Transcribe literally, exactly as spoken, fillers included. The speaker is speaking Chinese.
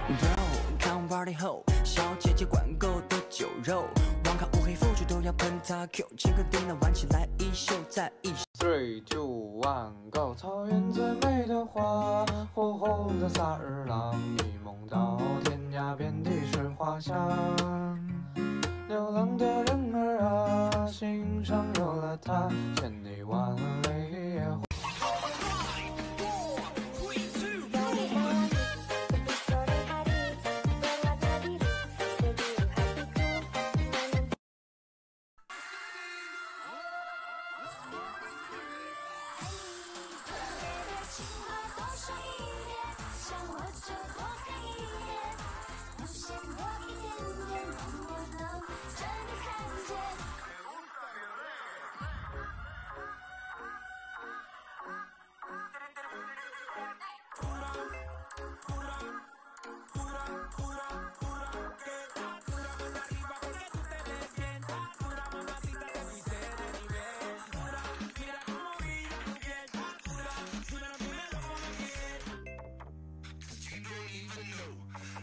Bro， 看完 party 后，小姐姐管够的酒肉，网咖乌黑腐竹都要喷他 Q， 请个叮当玩起来一宿再一宿。 Three two one go， 草原最美的花，火红的萨日朗，一梦到天涯，遍地是花香。流浪的人儿啊，心上有了他，千里万里也。 You don't even know